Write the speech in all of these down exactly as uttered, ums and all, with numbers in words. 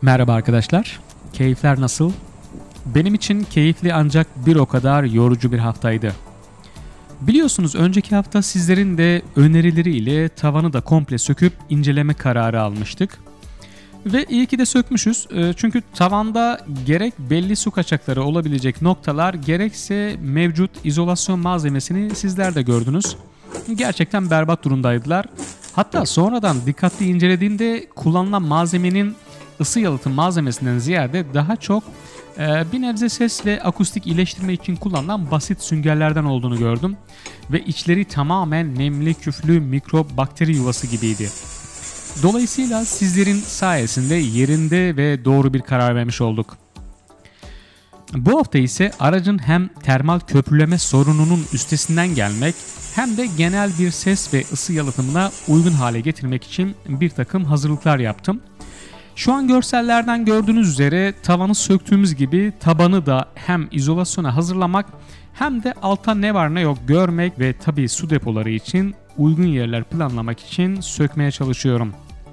Merhaba arkadaşlar. Keyifler nasıl? Benim için keyifli ancak bir o kadar yorucu bir haftaydı. Biliyorsunuz önceki hafta sizlerin de önerileriyle tavanı da komple söküp inceleme kararı almıştık. Ve iyi ki de sökmüşüz. Çünkü tavanda gerek belli su kaçakları olabilecek noktalar gerekse mevcut izolasyon malzemesini sizler de gördünüz. Gerçekten berbat durumdaydılar. Hatta sonradan dikkatli incelediğimde kullanılan malzemenin ısı yalıtım malzemesinden ziyade daha çok e, bir nebze ses ve akustik iyileştirme için kullanılan basit süngerlerden olduğunu gördüm. Ve içleri tamamen nemli, küflü mikrop bakteri yuvası gibiydi. Dolayısıyla sizlerin sayesinde yerinde ve doğru bir karar vermiş olduk. Bu hafta ise aracın hem termal köprüleme sorununun üstesinden gelmek hem de genel bir ses ve ısı yalıtımına uygun hale getirmek için bir takım hazırlıklar yaptım. Şu an görsellerden gördüğünüz üzere tavanı söktüğümüz gibi tabanı da hem izolasyona hazırlamak hem de altta ne var ne yok görmek ve tabii su depoları için uygun yerler planlamak için sökmeye çalışıyorum.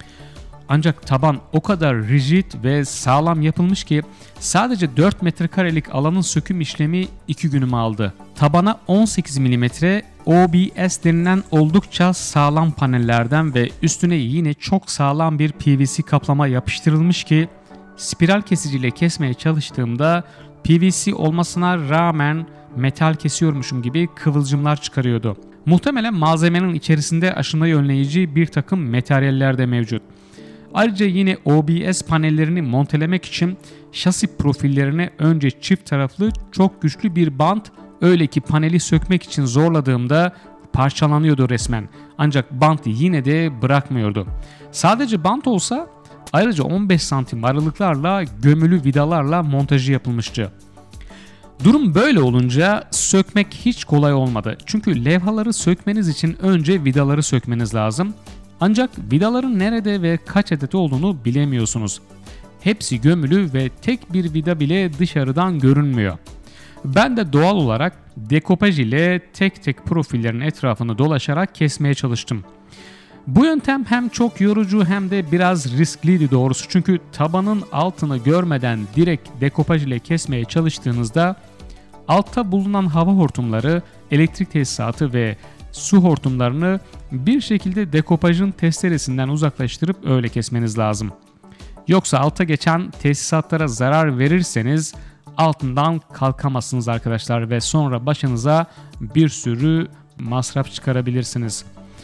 Ancak taban o kadar rigid ve sağlam yapılmış ki sadece dört metrekarelik alanın söküm işlemi iki günümü aldı. Tabana on sekiz milimetre O B S denilen oldukça sağlam panellerden ve üstüne yine çok sağlam bir P V C kaplama yapıştırılmış ki spiral kesiciyle kesmeye çalıştığımda P V C olmasına rağmen metal kesiyormuşum gibi kıvılcımlar çıkarıyordu. Muhtemelen malzemenin içerisinde aşınmayı önleyici bir takım materyaller de mevcut. Ayrıca yine O B S panellerini montelemek için şasi profillerine önce çift taraflı çok güçlü bir bant, öyle ki paneli sökmek için zorladığımda parçalanıyordu resmen. Ancak bant yine de bırakmıyordu. Sadece bant olsa ayrıca on beş santim aralıklarla gömülü vidalarla montajı yapılmıştı. Durum böyle olunca sökmek hiç kolay olmadı. Çünkü levhaları sökmeniz için önce vidaları sökmeniz lazım. Ancak vidaların nerede ve kaç adet olduğunu bilemiyorsunuz. Hepsi gömülü ve tek bir vida bile dışarıdan görünmüyor. Ben de doğal olarak dekopaj ile tek tek profillerin etrafını dolaşarak kesmeye çalıştım. Bu yöntem hem çok yorucu hem de biraz riskliydi doğrusu. Çünkü tabanın altını görmeden direkt dekopaj ile kesmeye çalıştığınızda altta bulunan hava hortumları, elektrik tesisatı ve su hortumlarını bir şekilde dekopajın testeresinden uzaklaştırıp öyle kesmeniz lazım. Yoksa alta geçen tesisatlara zarar verirseniz altından kalkamazsınız arkadaşlar ve sonra başınıza bir sürü masraf çıkarabilirsiniz.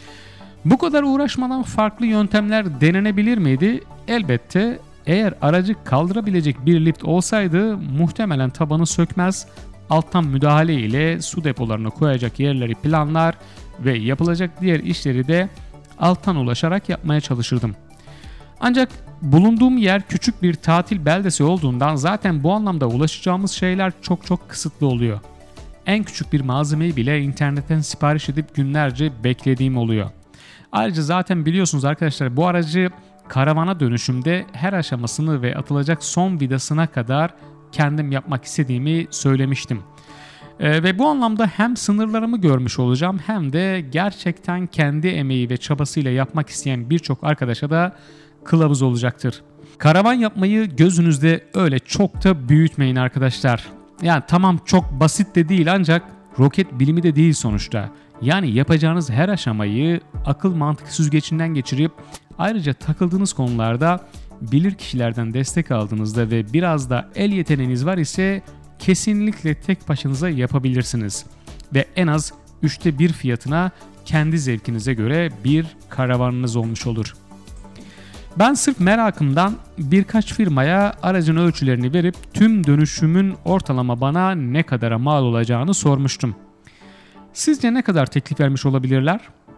Bu kadar uğraşmadan farklı yöntemler denenebilir miydi? Elbette. Eğer aracı kaldırabilecek bir lift olsaydı muhtemelen tabanı sökmez, alttan müdahale ile su depolarına koyacak yerleri planlar ve yapılacak diğer işleri de alttan ulaşarak yapmaya çalışırdım. Ancak bulunduğum yer küçük bir tatil beldesi olduğundan zaten bu anlamda ulaşacağımız şeyler çok çok kısıtlı oluyor. En küçük bir malzemeyi bile internetten sipariş edip günlerce beklediğim oluyor. Ayrıca zaten biliyorsunuz arkadaşlar, bu aracı karavana dönüşümde her aşamasını ve atılacak son vidasına kadar kendim yapmak istediğimi söylemiştim. Ee, ve bu anlamda hem sınırlarımı görmüş olacağım hem de gerçekten kendi emeği ve çabasıyla yapmak isteyen birçok arkadaşa da kılavuz olacaktır. Karavan yapmayı gözünüzde öyle çok da büyütmeyin arkadaşlar. Yani tamam, çok basit de değil ancak roket bilimi de değil sonuçta. Yani yapacağınız her aşamayı akıl mantık süzgecinden geçirip ayrıca takıldığınız konularda bilir kişilerden destek aldığınızda ve biraz da el yeteneğiniz var ise kesinlikle tek başınıza yapabilirsiniz. Ve en az üçte bir fiyatına kendi zevkinize göre bir karavanınız olmuş olur. Ben sırf merakımdan birkaç firmaya aracın ölçülerini verip tüm dönüşümün ortalama bana ne kadara mal olacağını sormuştum. Sizce ne kadar teklif vermiş olabilirler?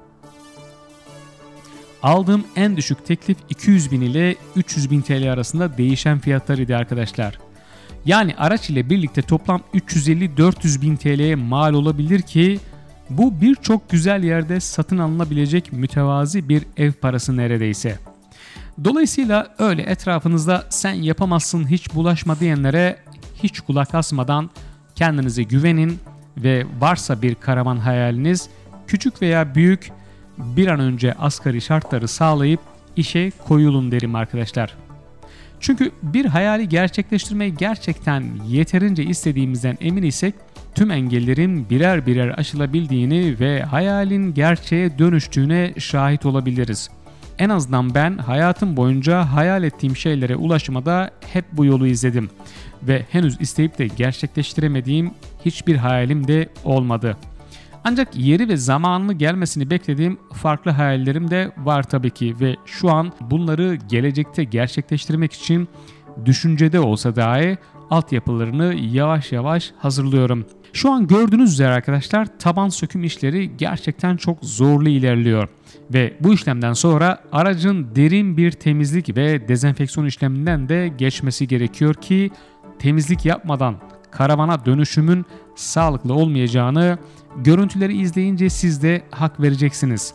Aldığım en düşük teklif iki yüz bin ile üç yüz bin T L arasında değişen fiyatlarıydı arkadaşlar. Yani araç ile birlikte toplam üç yüz elli dört yüz bin T L'ye mal olabilir ki bu birçok güzel yerde satın alınabilecek mütevazi bir ev parası neredeyse. Dolayısıyla öyle etrafınızda sen yapamazsın hiç bulaşma diyenlere hiç kulak asmadan kendinize güvenin ve varsa bir karavan hayaliniz, küçük veya büyük, bir an önce asgari şartları sağlayıp işe koyulun derim arkadaşlar. Çünkü bir hayali gerçekleştirmeyi gerçekten yeterince istediğimizden emin isek tüm engellerin birer birer aşılabildiğini ve hayalin gerçeğe dönüştüğüne şahit olabiliriz. En azından ben hayatım boyunca hayal ettiğim şeylere ulaşmada hep bu yolu izledim ve henüz isteyip de gerçekleştiremediğim hiçbir hayalim de olmadı. Ancak yeri ve zamanını gelmesini beklediğim farklı hayallerim de var tabii ki ve şu an bunları gelecekte gerçekleştirmek için düşüncede olsa dahi altyapılarını yavaş yavaş hazırlıyorum. Şu an gördüğünüz üzere arkadaşlar taban söküm işleri gerçekten çok zorlu ilerliyor. Ve bu işlemden sonra aracın derin bir temizlik ve dezenfeksiyon işleminden de geçmesi gerekiyor ki temizlik yapmadan karavana dönüşümün sağlıklı olmayacağını görüntüleri izleyince siz de hak vereceksiniz.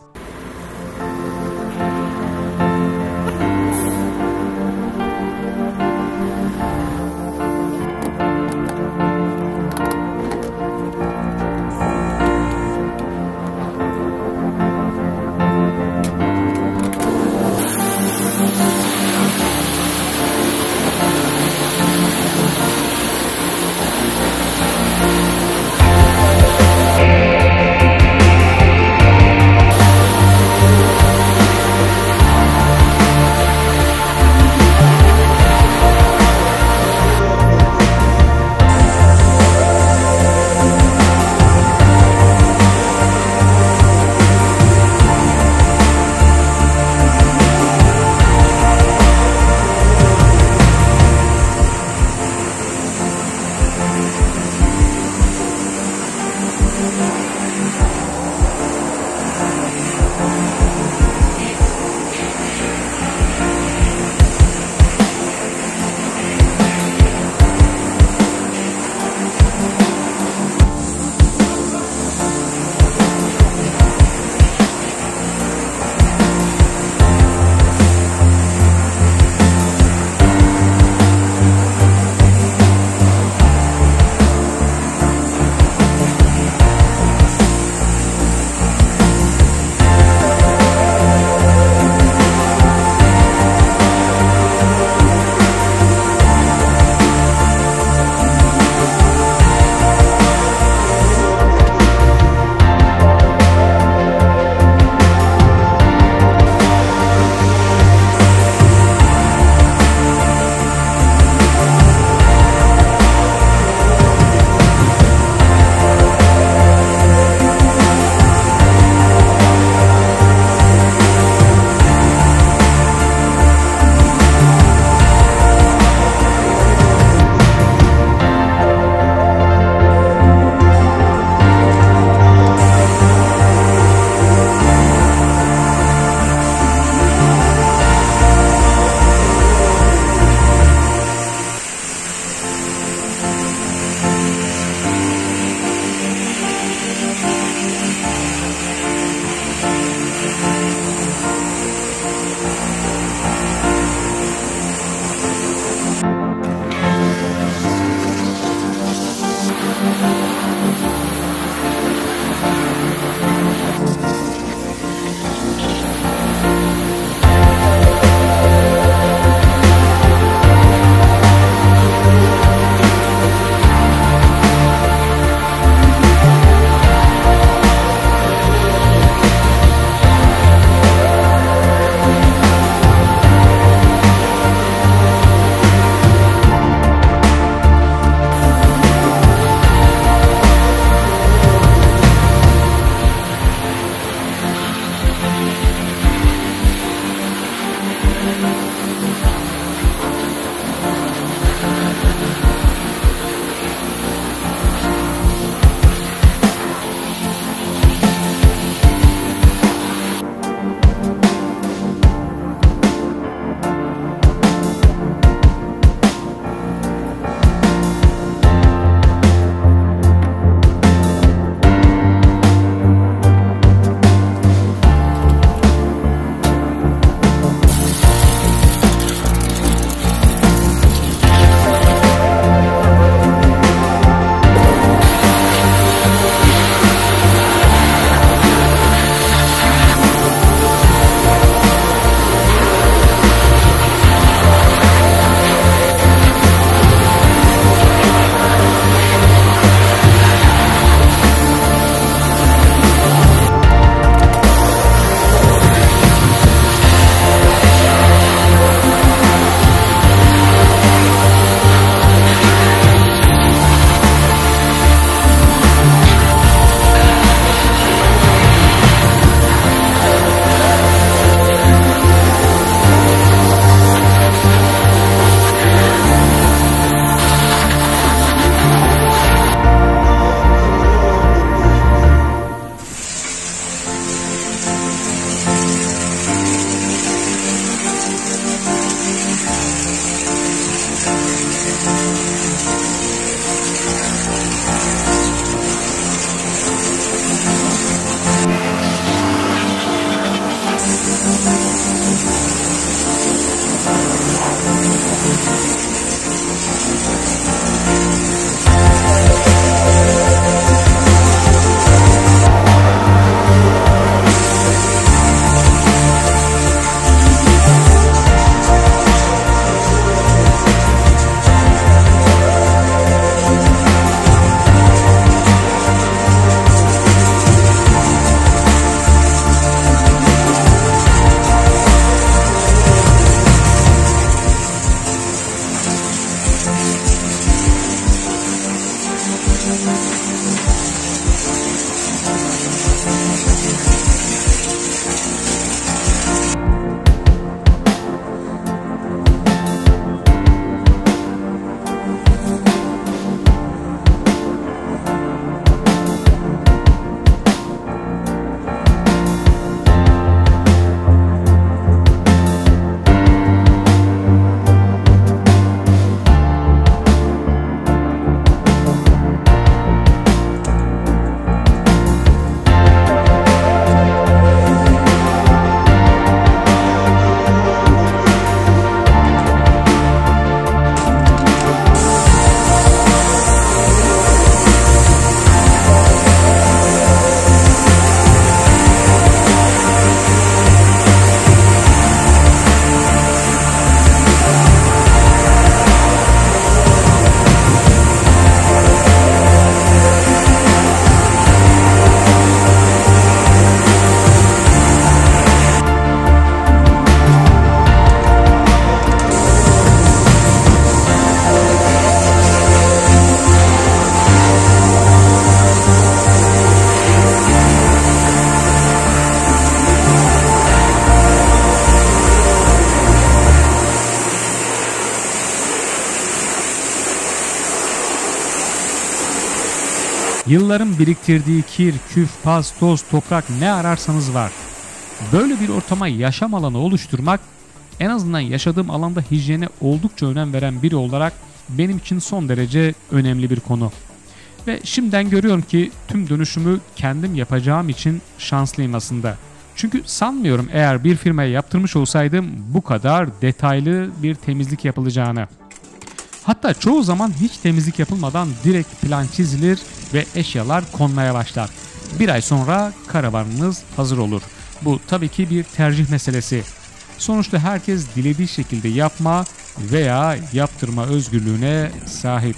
Yılların biriktirdiği kir, küf, pas, toz, toprak ne ararsanız var. Böyle bir ortama yaşam alanı oluşturmak, en azından yaşadığım alanda hijyene oldukça önem veren biri olarak benim için son derece önemli bir konu. Ve şimdiden görüyorum ki tüm dönüşümü kendim yapacağım için şanslıyım aslında. Çünkü sanmıyorum eğer bir firmaya yaptırmış olsaydım bu kadar detaylı bir temizlik yapılacağını. Hatta çoğu zaman hiç temizlik yapılmadan direkt plan çizilir ve eşyalar konmaya başlar. Bir ay sonra karavanınız hazır olur. Bu tabii ki bir tercih meselesi. Sonuçta herkes dilediği şekilde yapma veya yaptırma özgürlüğüne sahip.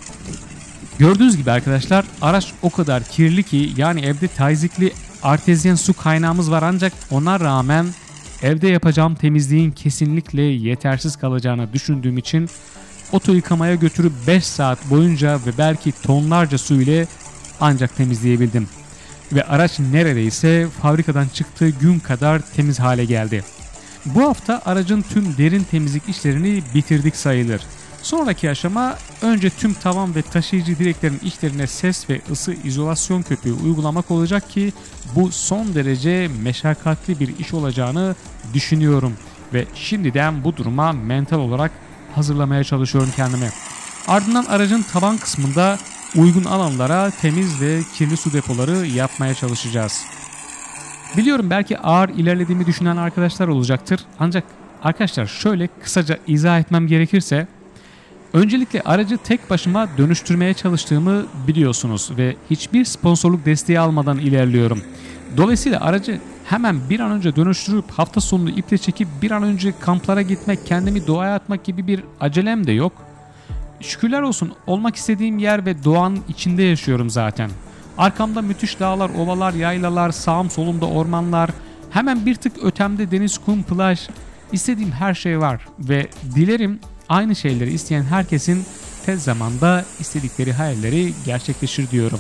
Gördüğünüz gibi arkadaşlar, araç o kadar kirli ki, yani evde tazikli artezyen su kaynağımız var, ancak ona rağmen evde yapacağım temizliğin kesinlikle yetersiz kalacağını düşündüğüm için oto yıkamaya götürüp beş saat boyunca ve belki tonlarca su ile ancak temizleyebildim. Ve araç neredeyse fabrikadan çıktığı gün kadar temiz hale geldi. Bu hafta aracın tüm derin temizlik işlerini bitirdik sayılır. Sonraki aşama önce tüm tavan ve taşıyıcı direklerin içlerine ses ve ısı izolasyon köpüğü uygulamak olacak ki bu son derece meşakkatli bir iş olacağını düşünüyorum. Ve şimdiden bu duruma mental olarak hazırlamaya çalışıyorum kendimi. Ardından aracın tavan kısmında uygun alanlara temiz ve kirli su depoları yapmaya çalışacağız. Biliyorum belki ağır ilerlediğimi düşünen arkadaşlar olacaktır. Ancak arkadaşlar şöyle kısaca izah etmem gerekirse, öncelikle aracı tek başıma dönüştürmeye çalıştığımı biliyorsunuz ve hiçbir sponsorluk desteği almadan ilerliyorum. Dolayısıyla aracı hemen bir an önce dönüştürüp hafta sonunu iple çekip bir an önce kamplara gitmek, kendimi doğaya atmak gibi bir acelem de yok. Şükürler olsun, olmak istediğim yer ve doğanın içinde yaşıyorum zaten. Arkamda müthiş dağlar, ovalar, yaylalar, sağım solumda ormanlar, hemen bir tık ötemde deniz, kum, plaj, istediğim her şey var ve dilerim aynı şeyleri isteyen herkesin tez zamanda istedikleri hayalleri gerçekleşir diyorum.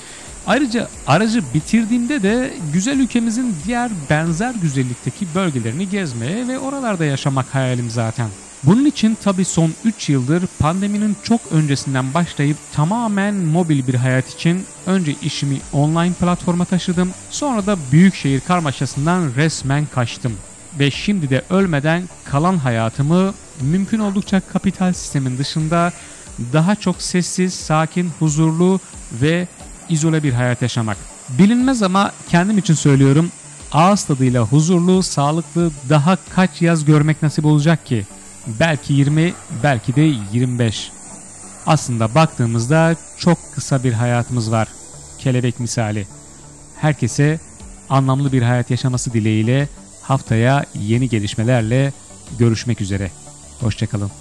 Ayrıca aracı bitirdiğimde de güzel ülkemizin diğer benzer güzellikteki bölgelerini gezmeye ve oralarda yaşamak hayalim zaten. Bunun için tabi son üç yıldır pandeminin çok öncesinden başlayıp tamamen mobil bir hayat için önce işimi online platforma taşıdım, sonra da büyükşehir karmaşasından resmen kaçtım. Ve şimdi de ölmeden kalan hayatımı mümkün oldukça kapital sistemin dışında daha çok sessiz, sakin, huzurlu ve izole bir hayat yaşamak. Bilinmez ama kendim için söylüyorum, ağız tadıyla huzurlu, sağlıklı daha kaç yaz görmek nasip olacak ki? Belki yirmi, belki de yirmi beş. Aslında baktığımızda çok kısa bir hayatımız var. Kelebek misali. Herkese anlamlı bir hayat yaşaması dileğiyle haftaya yeni gelişmelerle görüşmek üzere. Hoşça kalın.